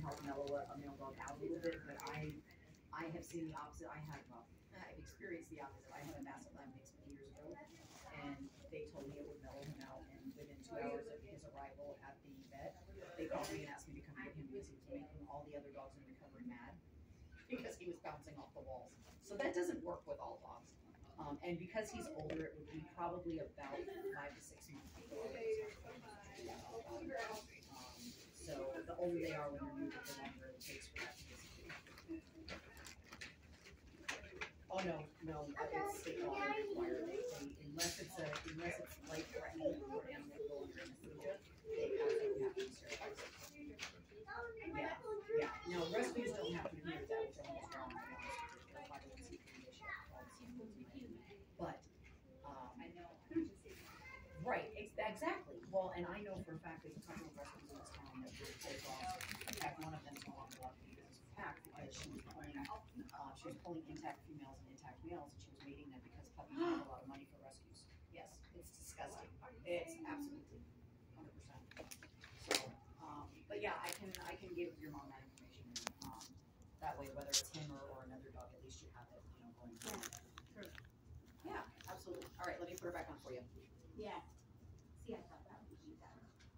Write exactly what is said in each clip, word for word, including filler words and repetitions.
help mellow a, a male dog out a little bit, but I I have seen the opposite. I have well, I've experienced the opposite. I had a massive lamb mix many years ago, and they told me it would mellow him out, and within two hours of his arrival at the vet, they called me and asked me to come get him because he was making all the other dogs in recovery mad because he was bouncing off the walls. So that doesn't work with all dogs. Um, and because he's older, it would be probably about five to six months before. Um, so the older they are when they're new, the longer it takes for that to disappear. Oh no, no, it's state law required. They, they, unless it's a, unless it's life threatening or animal go under anesthesia, they absolutely have to sterilize it. Yeah, yeah. Now rescues don't have to hear that, which almost wrong. But um, I know. Right, exactly. Well, and I know for a fact there's a couple of rescues in this town that were pulled off. In fact, one of them is no longer allowed to be business with P A C C because she was pulling, uh, she was pulling intact females and intact males, and she was mating them because puppies make a lot of money for rescues. Yes, it's disgusting. It's absolutely one hundred percent. So, um, but yeah, I can I can give your mom that information. And, um, that way, whether it's him or, or another dog, at least you have it, you know, going forward. Sure. Yeah, absolutely. All right, let me put her back on for you. Yeah. See, I thought that would be better.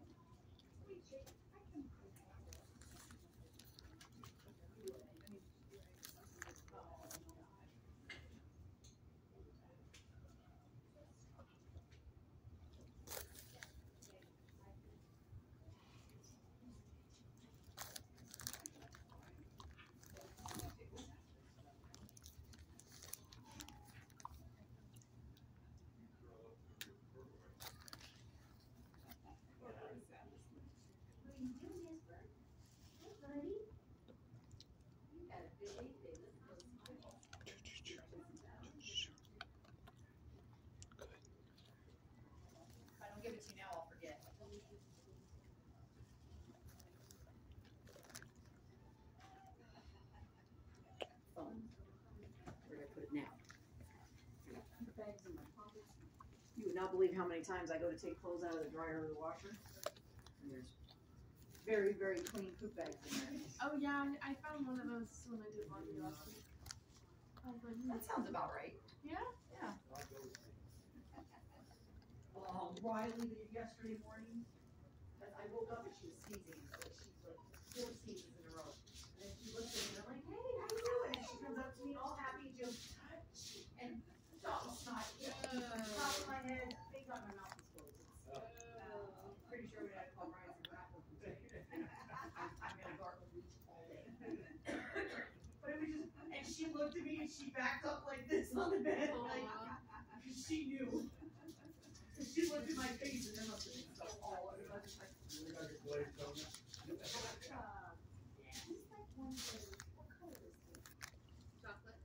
You would not believe how many times I go to take clothes out of the dryer or the washer, and there's very, very clean poop bags in there. Oh yeah, I found one of those when I did laundry last week. I was like, that sounds about right. Yeah? Yeah. Um, Riley, yesterday morning, I woke up and she was sneezing, so she's like four sneezes in a row. And then she looks at me and I'm like, hey, how you doing? And she comes up to me all happy, just and dog snot, top of my head, thing on my mouth is closed. Uh, I'm pretty sure we had to call Ryan and Raffle. I'm gonna gargle bleach all day. But it was just, and she looked at me and she backed up like this on the bed, like, because she knew. She looked at my face and there must have been stuff all over. I was like, you got your blade coming. Uh, yeah. It's like one of those, what color is this? chocolate.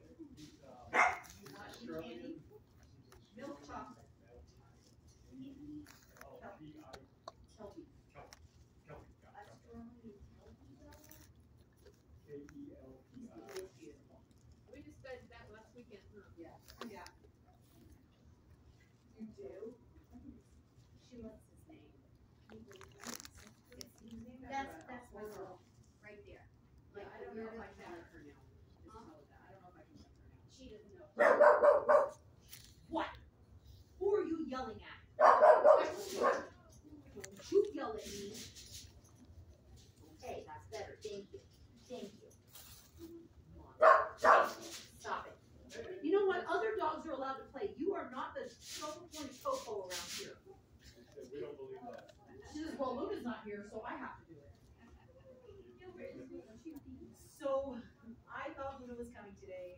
Candy, milk chocolate. Kelpie. Kelpie. K E L P I. We just spent that last weekend, huh? Yeah. Yeah. You do? She loves his name. That's, that's my girl, right there. Like, Like, I don't know if I can can. let her know. Just know that. I don't know if I can let her know. She doesn't know. What? Who are you yelling at? Don't you yell at me. Okay, that's better. Thank you. Thank you. Stop it. You know what? Other dogs are allowed to play. You are not the trouble point Coco around here. We don't believe that. She says, well, Luna's not here, so I have to do it. So, I thought Luna was coming today.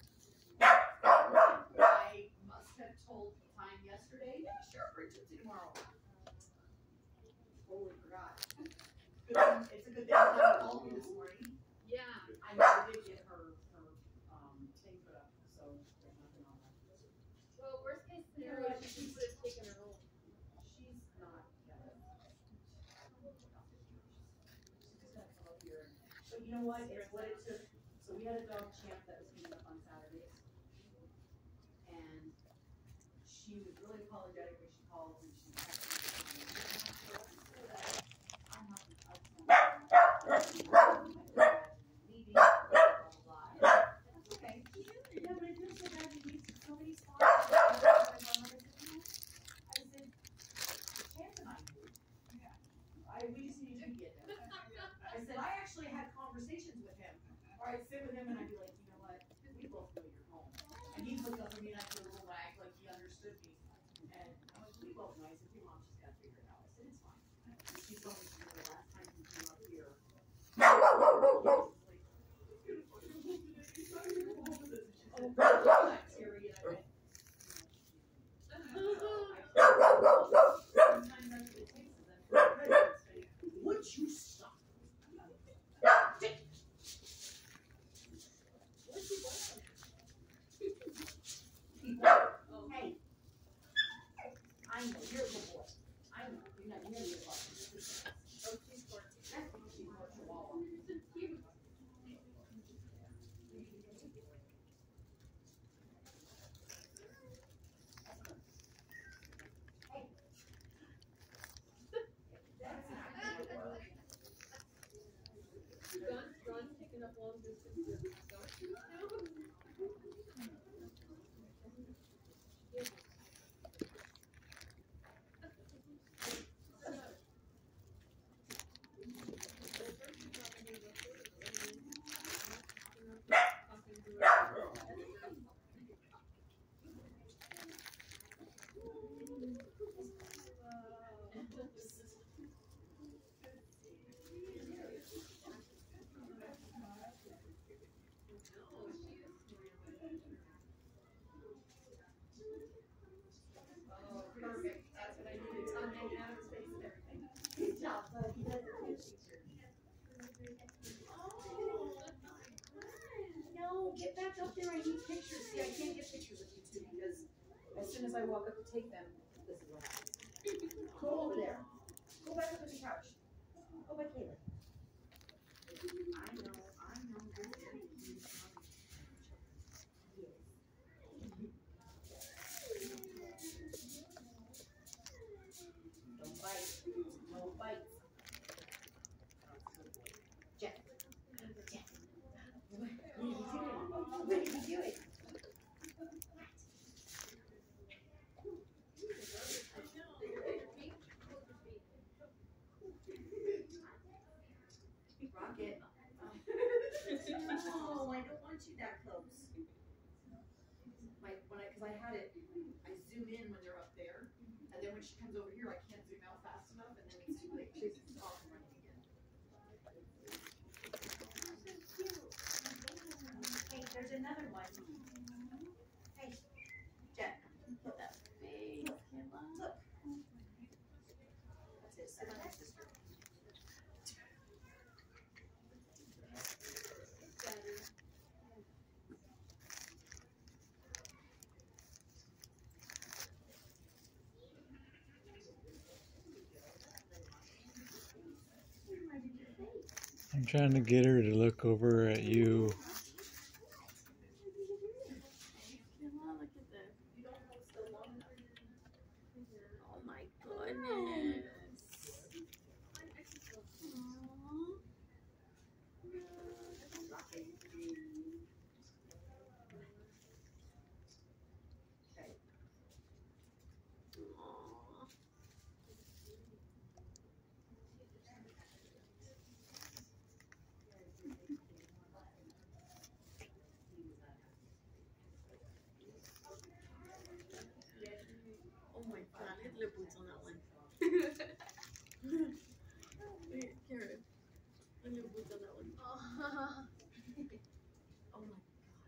I must have told the time yesterday. Yeah, sure, bring Gypsy tomorrow. Totally forgot. Good thing, it's a good thing somebody called me this morning. Yeah. I never did get her, her um, thing put up, so there's nothing on that. Well, worst case scenario, she would have taken her home. She's not yet. She's just gonna come up here. But you know what? It's what it took. So we had a dog champ that was coming up on Saturdays. And she was really apologetic when she called and she texted me. I'm not, I someone the last time he came up here. Would you stop? Hey, I know you're a good boy. I know you're not nearly as lucky. Oh, she's fourteen. She's more chihuahua. Ron's taking up long distances. Don't you know? Perfect. That's what I needed. Tom didn't have his face and everything. Good job, bud. He does a good picture. No, get back up there. I need pictures. See, I can't get pictures of you two because as soon as I walk up to take them, this is what happens. Go over there. Go back up to the couch. Go by Caleb. I know, I know. You're very cute. Yes. Don't bite. No bites. Jack. Jack. What are you doing? What are you doing? Rocket. No, I don't want you that close. My, when I, cause I had it, I zoom in when they're up there, and then when she comes over here, I can't zoom out fast enough, and then it's too late. She's off and running again. Hey, there's another one. Hey, Jet, look up. Hey, look, look. That's it. Sit on your sister. I'm trying to get her to look over at you. Look at this. Oh my goodness. Oh my god, hit lip boots on that one. Wait, Karen. Hit lip boots on that one. Oh, oh my god.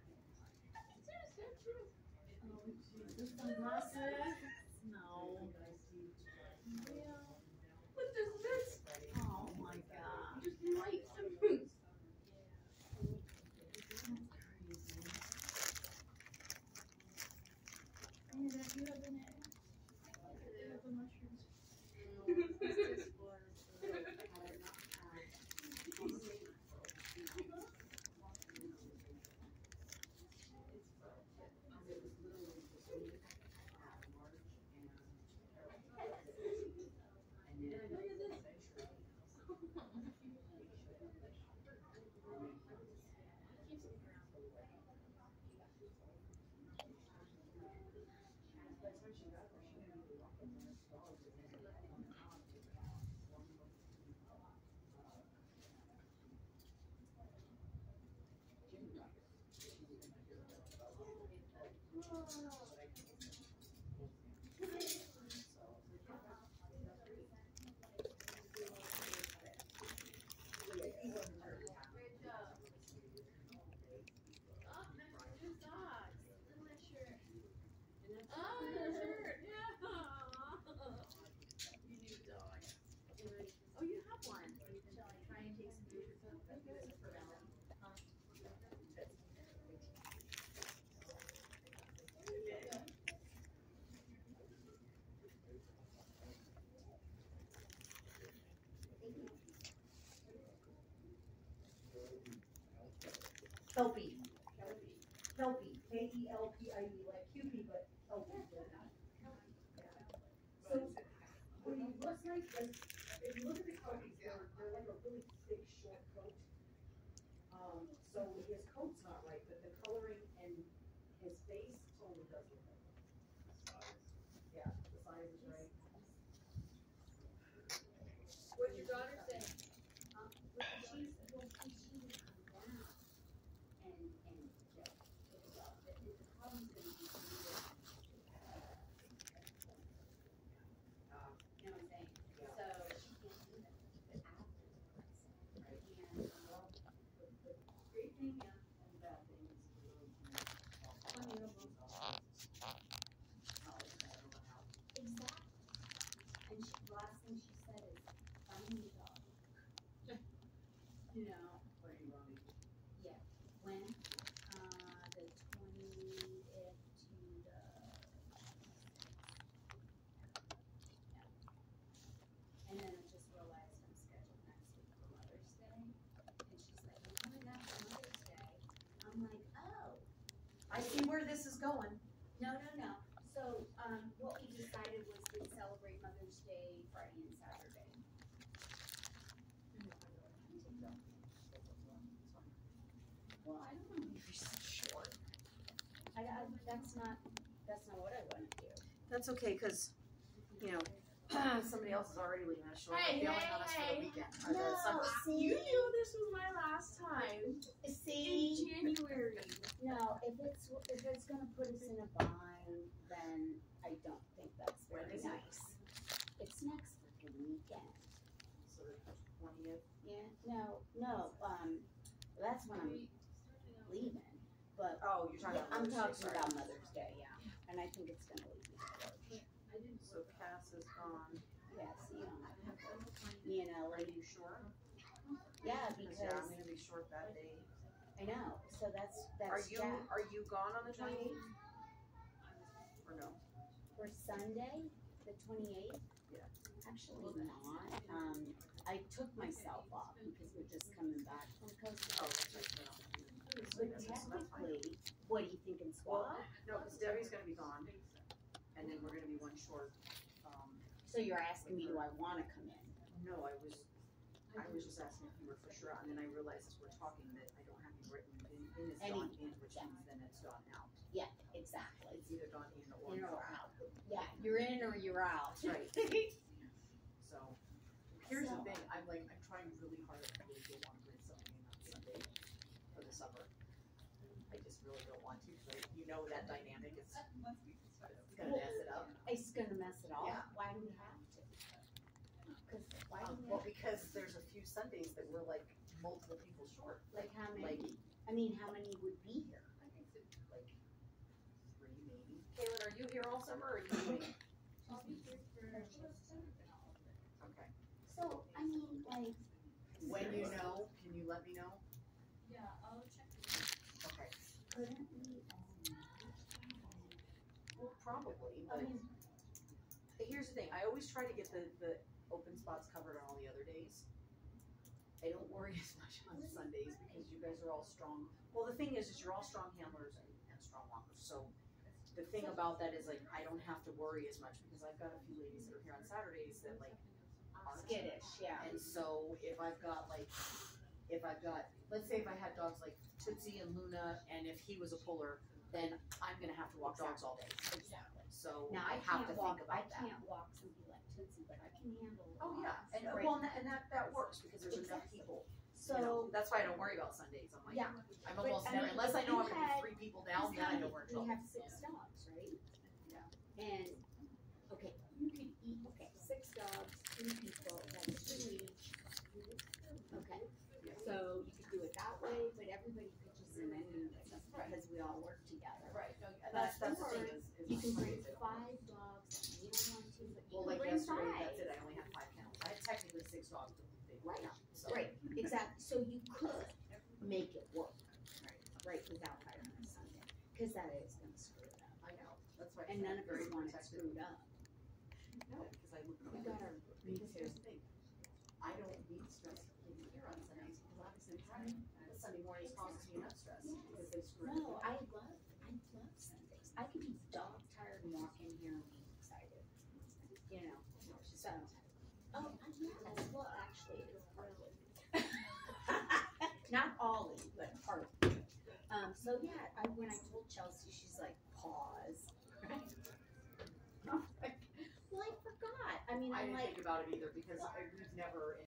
Oh Jesus, sunglasses? No. Yeah. What is this? Oh my god. Just light and boots. You have an egg. They have the mushrooms. Oh, your shirt. Yeah. You need a dog. Oh, you have one. Shall I try and take some pictures of it for Ellen? Huh? Kelpie. Kelpie. K E L P I E, like Cupid, but Kelpie. So, when you look like, like, if you look at the Kelpies, they're, they're like a really thick, short coat. Um, so his coat's not right, but the coloring and his face totally does look right. Yeah, the size is right. What'd your daughter say? Um, but she's, well, she, she would come down and, and just pick it up. The, the problem's gonna be, uh, you know what I'm saying? Yeah. So she can't do that, but afterwards, right? And, well, the, the great thing and, and the bad thing is the road. Funny, almost. Exactly. And she, the last thing she said is, find me a dog. You know, When you run these, yeah, when, uh, the twentieth to the. Yeah. And then I just realized I'm scheduled next week for Mother's Day, and she's like, I'm coming back for Mother's Day. I'm like, oh. I see where this is going. No, no, no. So, um, what we decided was we'd celebrate Mother's Day Friday and Saturday. Well, I don't know if you're so short. I, I, that's not, that's not what I want to do. That's okay, cause, you know, somebody else is already leaving us short, Hey, bailing hey, on us for hey. the weekend, or the summer. You knew this was my last time. See, In January. no, if it's, if it's gonna put us in a bind, then I don't think that's When very is it? nice. It's next freaking weekend. So the twentieth, Yeah, no, no, um, that's when I'm leaving, but oh, you're talking yeah, about I'm Mother's Day, talking sorry. about Mother's Day, yeah, and I think it's gonna leave me short. So Cass is gone, Yeah, see, you don't have me and are Ellie, you sure? yeah, Cause yeah, I'm because, gonna be short that day. I know, so that's, Are that's you, Jack. are you gone on the twenty-eighth? Or no? For Sunday, the twenty-eighth? Yeah. Actually not, um, I took myself off because we're just coming back from Costa Oh, Rica. that's right, no. But technically, what do you think in swap? No, cause Debbie's gonna be gone, and then we're gonna be one short, um, So you're asking me, do I wanna come in? no, I was, I was just asking if you were for sure, and then I realized as we're talking that I don't have you written in, in is Any- gone in, which means then it's gone out. Yeah, exactly. It's either gone in or In or out. out. Yeah, you're in or you're out. Right. So, here's the thing, I'm like, I'm trying really hard, I really don't want to bring something in on Sunday for the summer. I just really don't want to, because you know that dynamic is, it's gonna mess it up. It's gonna mess it all Yeah. up. Why do we have to? Cause why do Um, we well, have, because there's a few Sundays that we're like multiple people short, like how like, many? I mean, how many would be here? I think it's like three maybe. Kaylin, are you here all summer, or are you leaving? Okay. So, I mean, like, When you know, can you let me know? Yeah, I'll check. Okay. couldn't we, um, Well, probably, I but mean, here's the thing, I always try to get the, the open spots covered on all the other days. I don't worry as much on Sundays because you guys are all strong. Well, the thing is, is you're all strong handlers and, and strong walkers, so the thing about that is like, I don't have to worry as much because I've got a few ladies that are here on Saturdays that like aren't. skittish, yeah. And so if I've got like, if I've got, let's say if I had dogs like Tootsie and Luna, and if he was a puller, then I'm gonna have to walk dogs all day. Exactly. So Now, I I have can't to walk, think I about that. can't walk somebody like Tootsie, but I can handle. Oh, yeah, dogs, and, right? well, and that, and that, that works because there's enough Exactly. people. So, You know, that's why I don't worry about Sundays. I'm like, yeah, I'm but, almost I never, mean, unless I know we I'm gonna had- be three people down, then I know we're in we trouble. have six dogs, right? Yeah. And, okay, you could eat, okay, six dogs, three people, that's two each. Okay, so you could do it that way, but everybody pitches in anyways, because we all work together. Right, no, and that's, that's the thing is, is You can bring five dogs. You don't want to, but you Well, can like bring yesterday, five. that's it, I only had five kennels. I had technically six dogs, but they were Right. out, so. Right, exactly. So you could make it work, right, without hiring a Sunday, because that is gonna screw it up. I know, that's why. And none of very us want it protective. screwed up. No, because I look. We got our, Because here's the thing, I don't need stress taking care on Sundays, because obviously Friday, but Sunday mornings causes me enough stress, because they screw it no, up. I love, I love Sundays. I could be dog tired and walk in here and be excited, you know, so. Oh, I yeah, well, actually, it was partly. Not Ollie, but partly. Um, so yeah, I, when I told Chelsea, she's like, pause. I'm like, well, I forgot. I mean, I I'm didn't like, think about it either, because I, we've never